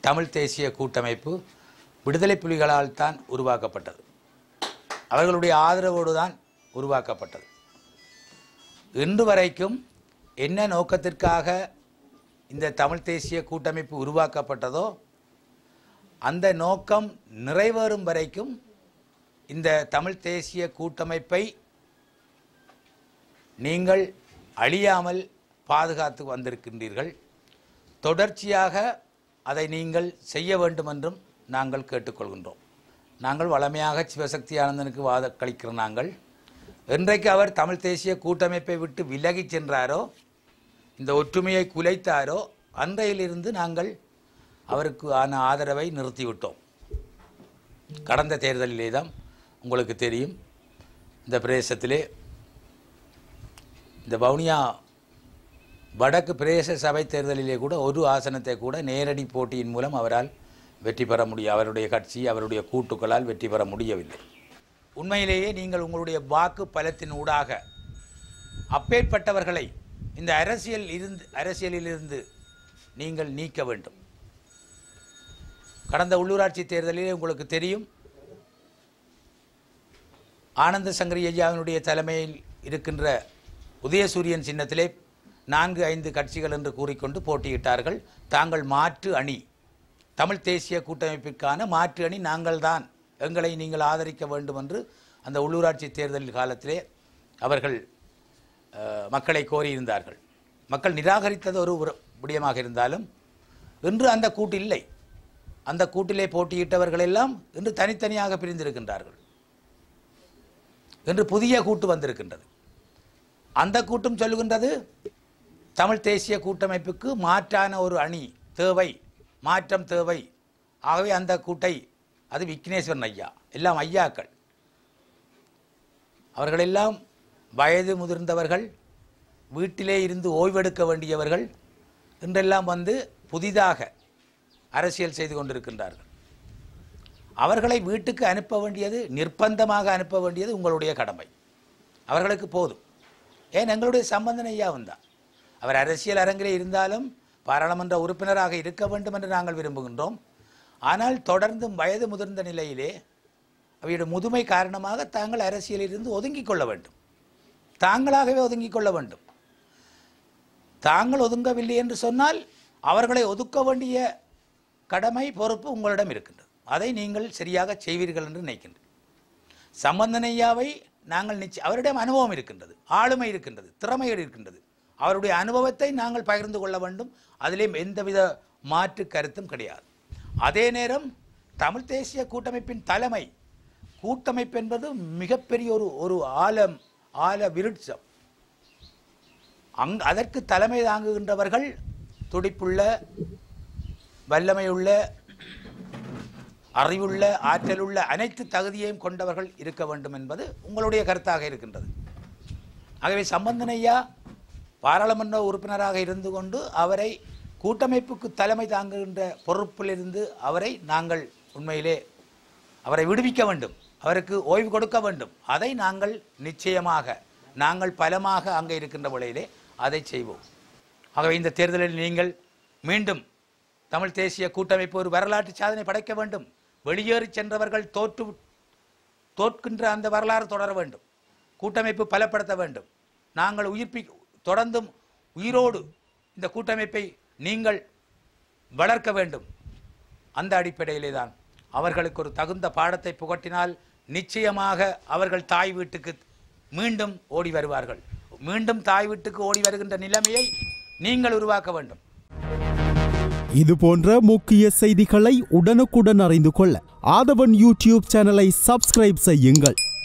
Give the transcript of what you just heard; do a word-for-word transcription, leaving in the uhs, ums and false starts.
தமிழ் தேசிய கூட்டமைப்பு விடுதலை புலிகளால் தான் உருவாக்கப்பட்டது. அவர்களுடைய ஆதரவோடு தான் உருவாக்கப்பட்டது. இன்று வரைக்கும் என்ன நோக்கத்திற்காக இந்த தமிழ் தேசிய கூட்டமைப்பு உருவாக்கப்பட்டதோ அந்த நோக்கம் நிறைவேறும் வரைக்கும் இந்த தமிழ் தேசிய கூட்டமைப்பை நீங்கள் அழியாமல் பாதுகாத்து வந்திருக்கின்றீர்கள். தொடர்ச்சியாக அதை நீங்கள் செய்ய வேண்டும் என்றும் நாங்கள் கேட்டுக்கொள்கின்றோம். நாங்கள் வளமையாக சிவசக்தி ஆனந்தனுக்கு வாதக்களிக்கிற நாங்கள் என்றைக்கு அவர் தமிழ் தேசிய கூட்டமைப்பை விட்டு விலகி சென்றாரோ, இந்த ஒற்றுமையை குலைத்தாரோ, அன்றையிலிருந்து நாங்கள் அவருக்கு ஆன ஆதரவை நிறுத்திவிட்டோம். கடந்த தேர்தலிலே தான் உங்களுக்கு தெரியும், இந்த பிரதேசத்திலே இந்த வவுனியா வடக்கு பிரதேச சபை தேர்தலிலே கூட ஒரு ஆசனத்தை கூட நேரடி போட்டியின் மூலம் அவரால் வெற்றி பெற முடியும். அவருடைய கட்சி அவருடைய கூட்டுக்களால் வெற்றி பெற முடியவில்லை. உண்மையிலேயே நீங்கள் உங்களுடைய வாக்கு பலத்தின் ஊடாக அப்பேற்பட்டவர்களை இந்த அரசியல் இருந்து அரசியலிலிருந்து நீங்கள் நீக்க வேண்டும். கடந்த உள்ளூராட்சி தேர்தலிலே உங்களுக்கு தெரியும், ஆனந்த சங்கரி ஐயாவினுடைய தலைமையில் இருக்கின்ற உதயசூரியன் சின்னத்திலே நான்கு ஐந்து கட்சிகள் என்று கூறிக்கொண்டு போட்டியிட்டார்கள். தாங்கள் மாற்று அணி, தமிழ் தேசிய கூட்டமைப்பிற்கான மாற்று அணி நாங்கள் தான், எங்களை நீங்கள் ஆதரிக்க வேண்டும் என்று அந்த உள்ளூராட்சி தேர்தல் காலத்திலே அவர்கள் மக்களை கோரியிருந்தார்கள். மக்கள் நிராகரித்தது ஒரு விடயமாக இருந்தாலும் இன்று அந்த கூட்டு இல்லை. அந்த கூட்டிலே போட்டியிட்டவர்கள் எல்லாம் இன்று தனித்தனியாக பிரிந்திருக்கின்றார்கள். இன்று புதிய கூட்டு வந்திருக்கின்றது. அந்த கூட்டும் சொல்லுகின்றது தமிழ் தேசிய கூட்டமைப்புக்கு மாற்றான ஒரு அணி தேவை, மாற்றம் தேவை. ஆகவே அந்த கூட்டை, அது விக்னேஸ்வரன் ஐயா, எல்லாம் ஐயாக்கள், அவர்களெல்லாம் வயது முதிர்ந்தவர்கள், வீட்டிலே இருந்து ஓய்வெடுக்க வேண்டியவர்கள், இன்றெல்லாம் வந்து புதிதாக அரசியல் செய்து கொண்டிருக்கின்றார்கள். அவர்களை வீட்டுக்கு அனுப்ப வேண்டியது, நிர்பந்தமாக அனுப்ப வேண்டியது உங்களுடைய கடமை. அவர்களுக்கு போதும். ஏன், எங்களுடைய சம்பந்தன் ஐயா வந்தார். அவர் அரசியல் அரங்கிலே இருந்தாலும் பாராளுமன்ற உறுப்பினராக இருக்க வேண்டும் என்று நாங்கள் விரும்புகின்றோம். ஆனால் தொடர்ந்தும் வயது முதிர்ந்த நிலையிலே அவருடைய முதுமை காரணமாக தாங்கள் அரசியலில் இருந்து ஒதுங்கிக் கொள்ள வேண்டும். தாங்களாகவே ஒதுங்கிக் கொள்ள வேண்டும். தாங்கள் ஒதுங்கவில்லை என்று சொன்னால் அவர்களை ஒதுக்க வேண்டிய கடமை, பொறுப்பு உங்களிடம் இருக்கின்றது. அதை நீங்கள் சரியாக செய்வீர்கள் என்று நினைக்கின்றேன். சம்பந்தனையாவை நாங்கள் நிச்சயம், அவரிடம் அனுபவம் இருக்கின்றது, ஆளுமை இருக்கின்றது, திறமை இருக்கின்றது. அவருடைய அனுபவத்தை நாங்கள் பகிர்ந்து கொள்ள வேண்டும். அதிலே எந்தவித மாற்று கருத்தும் கிடையாது. அதே நேரம் தமிழ் தேசிய கூட்டமைப்பின் தலைமை, கூட்டமைப்பு என்பது மிகப்பெரிய ஒரு ஒரு ஆலம் ஆல விருட்சம். அங் அதற்கு தலைமை தாங்குகின்றவர்கள் துடிப்புள்ள, வல்லமையுள்ள, அறிவுள்ள, ஆற்றலுள்ள, அனைத்து தகுதியையும் கொண்டவர்கள் இருக்க வேண்டும் என்பது உங்களுடைய கருத்தாக இருக்கின்றது. ஆகவே சம்பந்தனையா பாராளுமன்ற உறுப்பினராக இருந்து கொண்டு அவரை கூட்டமைப்புக்கு தலைமை தாங்குகின்ற பொறுப்பிலிருந்து அவரை நாங்கள் உண்மையிலே அவரை விடுவிக்க வேண்டும், அவருக்கு ஓய்வு கொடுக்க வேண்டும். அதை நாங்கள் நிச்சயமாக, நாங்கள் பலமாக அங்கே இருக்கின்ற வேளையிலே அதை செய்வோம். ஆகவே இந்த தேர்தலில் நீங்கள் மீண்டும் தமிழ் தேசிய கூட்டமைப்பு ஒரு வரலாற்று சாதனை படைக்க வேண்டும். வெளியேறி சென்றவர்கள் தோற்று தோற்கின்ற அந்த வரலாறு தொடர வேண்டும். கூட்டமைப்பு பலப்படுத்த வேண்டும். நாங்கள் உயிர்ப்பி தொடர்ந்தும் உயிரோடு இந்த கூட்டமைப்பை நீங்கள் வளர்க்க வேண்டும். அந்த அடிப்படையிலே தான் அவர்களுக்கு ஒரு தகுந்த பாடத்தை புகட்டினால் நிச்சயமாக அவர்கள் தாய் வீட்டுக்கு மீண்டும் ஓடி வருவார்கள். மீண்டும் தாய் வீட்டுக்கு ஓடி வருகின்ற நிலைமையை நீங்கள் உருவாக்க வேண்டும். இது போன்ற முக்கிய செய்திகளை உடனுக்குடன் அறிந்து கொள்ள ஆதவன் யூடியூப் சேனலை சப்ஸ்கிரைப் செய்யுங்கள்.